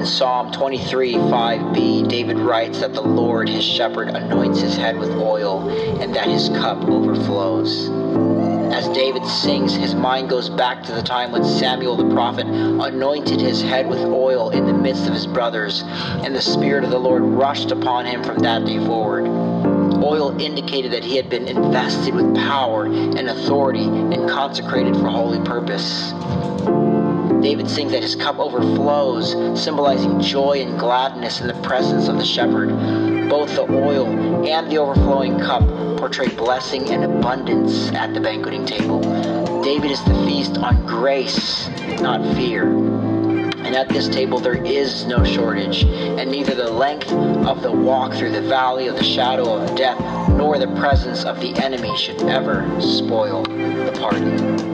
In Psalm 23:5b, David writes that the Lord, his shepherd, anoints his head with oil, and that his cup overflows. As David sings, his mind goes back to the time when Samuel the prophet anointed his head with oil in the midst of his brothers, and the Spirit of the Lord rushed upon him from that day forward. Oil indicated that he had been invested with power and authority and consecrated for holy purpose. David sings that his cup overflows, symbolizing joy and gladness in the presence of the shepherd. Both the oil and the overflowing cup portray blessing and abundance at the banqueting table. David is to feast on grace, not fear. And at this table there is no shortage, and neither the length of the walk through the valley of the shadow of death nor the presence of the enemy should ever spoil the party.